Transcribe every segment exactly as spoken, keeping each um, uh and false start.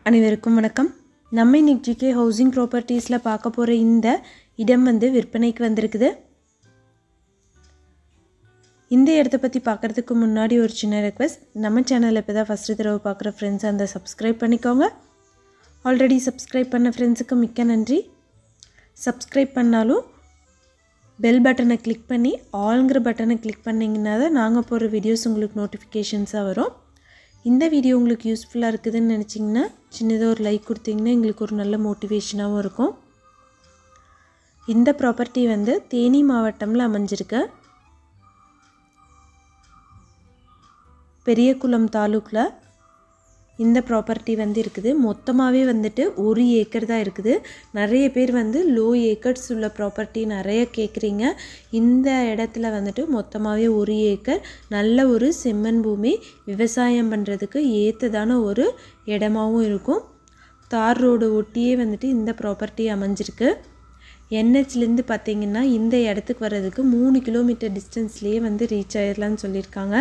அனைவருக்கும் வணக்கம். நம்ம இன்னைக்கு ஜிகே ஹவுசிங் ப்ராப்பர்ட்டிஸில் பார்க்க போகிற இந்த இடம் வந்து விற்பனைக்கு வந்திருக்குது. இந்த இடத்த பற்றி பார்க்குறதுக்கு முன்னாடி ஒரு சின்ன ரெக்வெஸ்ட், நம்ம சேனலில் இப்போ தான் ஃபஸ்ட்டு தடவை பார்க்குற ஃப்ரெண்ட்ஸ் அந்த சப்ஸ்கிரைப் பண்ணிக்கோங்க. ஆல்ரெடி சப்ஸ்கிரைப் பண்ண ஃப்ரெண்ட்ஸுக்கு மிக்க நன்றி. சப்ஸ்கிரைப் பண்ணாலும் பெல் பட்டனை கிளிக் பண்ணி ஆல்ங்கிற பட்டனை கிளிக் பண்ணிங்கன்னா தான் நாங்கள் போகிற வீடியோஸ் உங்களுக்கு நோட்டிஃபிகேஷன்ஸாக வரும். இந்த வீடியோ உங்களுக்கு யூஸ்ஃபுல்லாக இருக்குதுன்னு நினச்சிங்கன்னா சின்னதாக ஒரு லைக் கொடுத்தீங்கன்னா எங்களுக்கு ஒரு நல்ல மோட்டிவேஷனாகவும் இருக்கும். இந்த ப்ராப்பர்ட்டி வந்து தேனி மாவட்டமில் அமைஞ்சிருக்கு. பெரியகுளம் தாலுக்கில் இந்த ப்ராப்பர்ட்டி வந்து இருக்குது. மொத்தமாகவே வந்துட்டு ஒரு ஏக்கர் தான் இருக்குது. நிறைய பேர் வந்து லோ ஏக்கர்ஸ் உள்ள ப்ராப்பர்ட்டி நிறைய கேட்குறீங்க. இந்த இடத்துல வந்துட்டு மொத்தமாகவே ஒரு ஏக்கர் நல்ல ஒரு செம்மண் பூமி, விவசாயம் பண்ணுறதுக்கு ஏற்றதான ஒரு இடமாகவும் இருக்கும். தார் ரோடு ஒட்டியே வந்துட்டு இந்த ப்ராப்பர்ட்டி அமைஞ்சிருக்கு. என்ஹெச்லேருந்து பார்த்திங்கன்னா இந்த இடத்துக்கு வர்றதுக்கு மூணு கிலோமீட்டர் டிஸ்டன்ஸ்லேயே வந்து ரீச் ஆயிடலான்னு சொல்லியிருக்காங்க.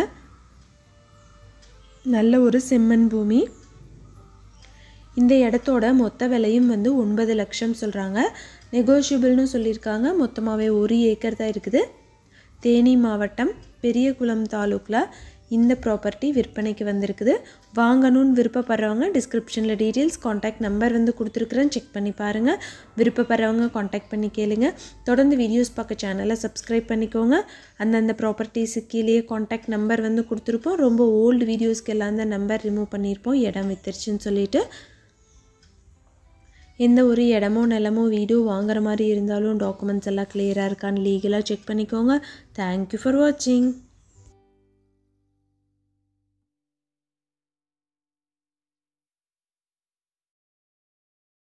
நல்ல ஒரு செம்மண் பூமி. இந்த இடத்தோட மொத்த விலையும் வந்து ஒன்பது லட்சம் சொல்கிறாங்க. நெகோஷியபிள்னு சொல்லியிருக்காங்க. மொத்தமாகவே ஒரு ஏக்கர் தான் இருக்குது. தேனி மாவட்டம் பெரியகுளம் தாலுக்கில் இந்த ப்ராப்பர்ட்டி விற்பனைக்கு வந்திருக்குது. வாங்கணும்னு விருப்பப்படுறவங்க டிஸ்கிரிப்ஷனில் டீட்டெயில்ஸ், காண்டாக்ட் நம்பர் வந்து கொடுத்துருக்குறேன், செக் பண்ணி பாருங்கள். விருப்பப்படுறவங்க காண்டாக்ட் பண்ணி கேளுங்க. தொடர்ந்து வீடியோஸ் பார்க்க சேனலை சப்ஸ்கிரைப் பண்ணிக்கோங்க. அந்தந்த ப்ராப்பர்ட்டிஸுக்கு கீழே காண்டாக்ட் நம்பர் வந்து கொடுத்துருப்போம். ரொம்ப ஓல்டு வீடியோஸ்க்கு எல்லாம் அந்த நம்பர் ரிமூவ் பண்ணியிருப்போம், இடம் வித்துருச்சுன்னு சொல்லிட்டு. எந்த ஒரு இடமோ நிலமோ வீடோ வாங்குற மாதிரி இருந்தாலும் டாக்குமெண்ட்ஸ் எல்லாம் கிளியராக இருக்கான்னு லீகலாக செக் பண்ணிக்கோங்க. தேங்க்யூ ஃபார் வாட்சிங்.